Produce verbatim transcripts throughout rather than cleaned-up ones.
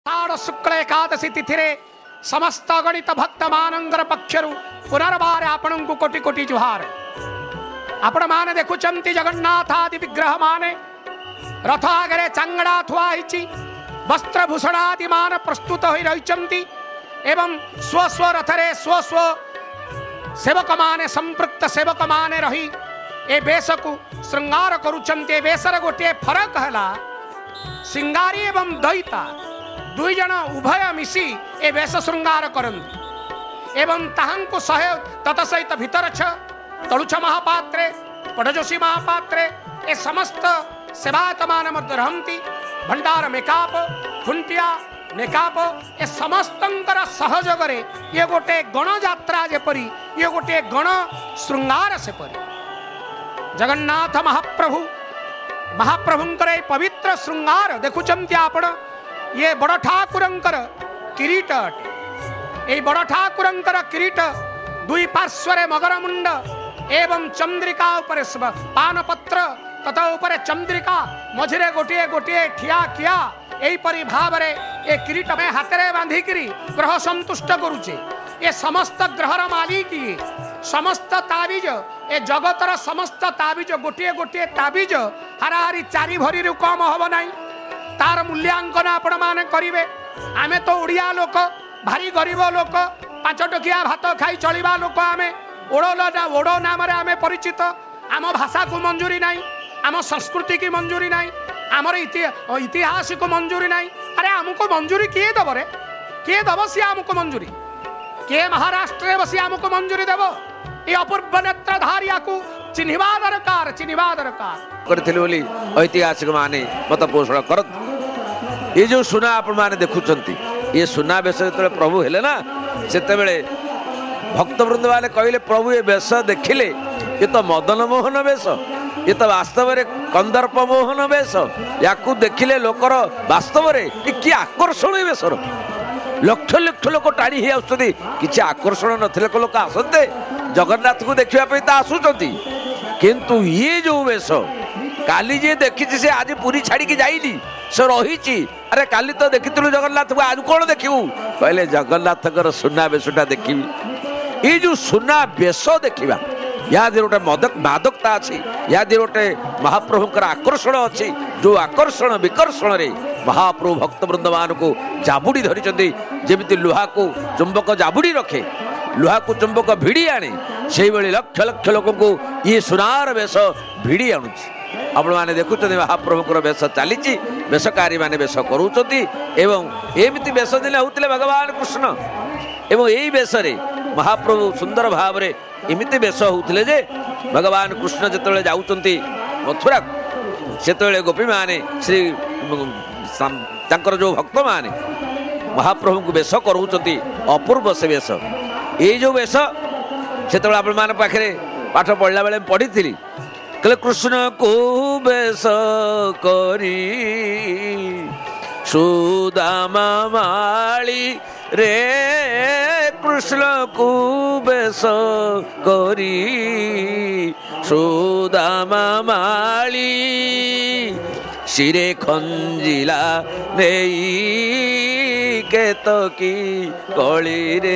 आषाढ़ शुक्ल एकादशी तिथि समस्त गणित भक्त मानंगर पक्षरु पुनर्बार आपण को कोटि कोटि जुहार। आपण माने देखुचंती जगन्नाथ आदि विग्रह माने रथ आगे चांगड़ा थुआ हिची वस्त्र भूषण आदि मान प्रस्तुत हो रही एवं स्व स्व रथरे स्व स्व सेवक माने संपृक्त सेवक माने रही ए बेश को श्रृंगार करुचंती। बेशर गोटे फरक है सिंगारी एवं दईता दुई जन उभय मिसी ए वेश श्रृंगार करती एवं ताहंकु सहे तत सहित भितर छ तलुछ महापात्रे पड़जोशी महापात्रे ए समस्त सेवायत मान मध्य रहंती भंडार मेकाप खुंटिया मेकाप ए समस्तंकर सहयोग रे ये गोटे गण यात्रा जेपरी ये गोटे गण श्रृंगार से परी जगन्नाथ महाप्रभु महाप्रभुंकर पवित्र श्रृंगार देखुचंती आपण ये बड़ ठाकुरंकर किरीट अटे। बड़ ठाकुरंकर किरीट दुई पार्श्वरे मगरमुंड एवं चंद्रिका उपरे पानपत्र तथा उपरे चंद्रिका मझिरे गोटे गोटे ठिया किया एपरी भाव ए किरीट में हाथ बांधिक ग्रह संतुष्ट करुचे। ये समस्त ग्रहर मालिक ये समस्त ताबिज ए जगतर समस्त ताबिज गोटे गोटे ताबिज हाराहारी चारि भरी रु कम हम ना तार मूल्यांकन आपण माने करिवे। आमे तो उड़िया लोक भारी गरीब लोक पांच टकिया भात खाई चलिबा लोक आमे ओड़ो ओड़ो नाम रे आमे परिचित। आम भाषा को मंजूरी नाही आम संस्कृति की मंजूरी नाही आमर इतिहास को मंजूरी नाही। अरे आमको मंजूरी किए दब रे किए दब सी आमको मंजूरी किए महाराष्ट्र बसी आमको मंजूरी देव ये अपूर्व नेत्रधारिया को चिन्हवा दरकार चिन्हवा दरकार करथिले बोली ऐतिहासिक माने मत पोषण करत। ये जो सुना आपण माने देखुचंती ये सुना बेश जो प्रभु हेले ना सेते बेले भक्त वृंद वाले कहले प्रभु ये बेश देखिले ये तो मदन मोहन वेश ये तो वास्तव में कंदर्प मोहन वेश याकू देखिले लोकर वास्तव में कि आकर्षण वेशर लक्ष लक्ष लोक टाणी ही आसुଛନ୍ତି किसी आकर्षण नथिले को लोक आसते जगन्नाथ को देखिया पे ता आसुଛନ୍ତି किंतु ये जो वेश काली जे देखी से आज पूरी छाड़ी की जाइली से रही। अरे काली तो देखी जगन्नाथ को आज कौन देखू कहले जगन्नाथ सुना बेशटा देखी ये जो सुना बेश देखा या गोटे मदक मादकता अच्छी या गोटे महाप्रभुंकर आकर्षण अच्छी जो आकर्षण विकर्षण रे महाप्रभु भक्त वृंद मान को जाबुड़ी धरी जमी लुहा को चुंबक जाबुड़ी रखे लुहा को चुंबक भिड़ी आने से लक्ष लक्ष लोक को ये सुनार वेश भिड़ी आणुची। आपण माने देखुछते महाप्रभुकर वेश चली वेशकारी माने वेश करूचती एवं एमिति वेश दिले होतिले भगवान कृष्ण एवं यही वेश रे महाप्रभु सुंदर भाव रे एमिति वेश होतिले जे भगवान कृष्ण जेतले जाउचंती मथुरा सेतले गोपी माने श्री तांकर जो भक्त माने महाप्रभु को वेश करूचंती अपूर्व से वेश ये जो वेश सेतले आपण मान पाखरे पाठ पढ़ला बेले पढ़ी थी कले कृष्ण को बेश करी सुदामा माली रे कृष्ण को बेश करी सुदामा माली सिरे खंजिला नहीं केतकी कली रे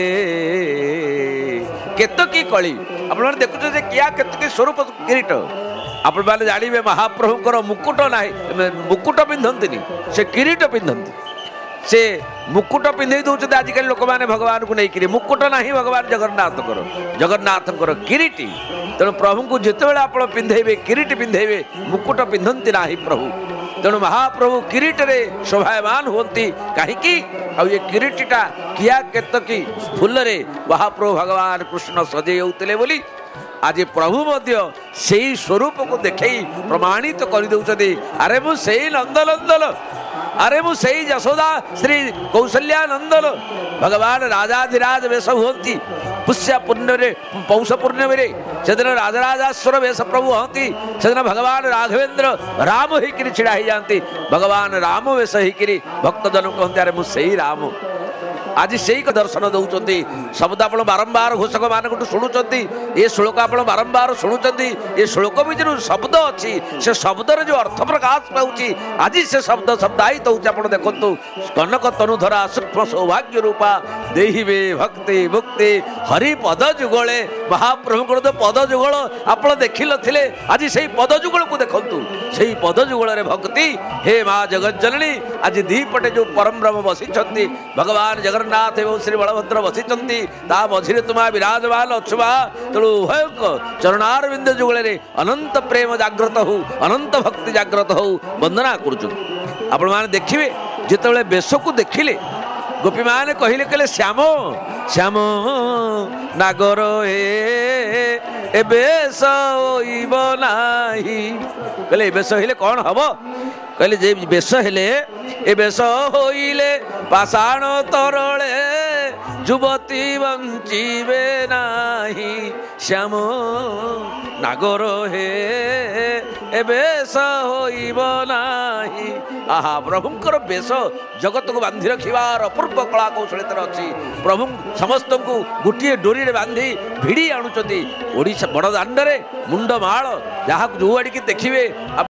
केतकी कली आप देखुचे जे क्या केतकी स्वरूप किरीट आप जानवे महाप्रभुकर मुकुट ना मुकुट पिंधती से किरीट पिंधती से मुकुट पिंधे दौरान आजिकल लोक मैंने भगवान को नहीं मुकुट ना भगवान जगन्नाथ जगन्नाथ किरीटी तेणु प्रभु को जिते आप पिंधे किरीट पिंधे मुकुट पिंधती ना प्रभु तेणु महाप्रभु किरीट रे शोभायमान होती कहीं ये किरीटा किया केतकी फूल रे महाप्रभु भगवान कृष्ण सजे होते बोली आज प्रभु मध्य से स्वरूप को देखे प्रमाणित तो कर दे। अरे मु से नंदनंदन अरे मु से यशोदा श्री कौशल्या नंदन भगवान राजाधिराज वेश होती पुष्य पुण्य पौष पूर्णिमे से दिन राजराजेश्वर वेश प्रभु हती से दिन भगवान राघवेंद्र राम होकर छिड़ा ही जाती भगवान राम वेश होकर भक्तजन कहते अरे मु से राम आज से दर्शन दौरान शब्द आप बारंबार घोषक मान शुणुंट ये श्लोक आप बारंबार शुणुंट ये श्लोक भी जो शब्द अच्छी से शब्दर जो अर्थ प्रकाश पाँच आज से शब्द शब्दायित हो देखु कनक तनुधरा सूक्ष्म सौभाग्य रूपा देहिबे भक्ति मुक्ति हरि पद जुगले महाप्रभु जो पद जुगल आप देखी नी आज से पद जुगल को देखु से पद जुगल भक्ति हे माँ जगत जननी आज दीपटे जो परम ब्रह्म बसी भगवान जगन्नाथ एवं श्री बलभद्र बसी मझे तुम्हें विराजमान अच्छुवा तेणु उभय चरणारविंद जुगल अनंत प्रेम जाग्रत हो अनंत भक्ति जाग्रत हो वंदना कर देखिए जिते बेश को देखिले गोपी मान कहले कहले श्याम श्याम नागर हे बेश कहले बेश हेले कौन हम कहले जे बेश हेले ए बेश होइले पाषाण तरले युवती बंचीबे नाही श्याम नागर हे ए बेश होइब नाही आहा प्रभुंकर बेश जगत को बांधि रखिबार अपूर्व कला कौशल अच्छी प्रभु समस्त को गोटे डोरी बांधि भिड़ी आणुचंती ओडिशा बड़ दांडरे मुंड माल जहाँ जो आड़िकी देखिए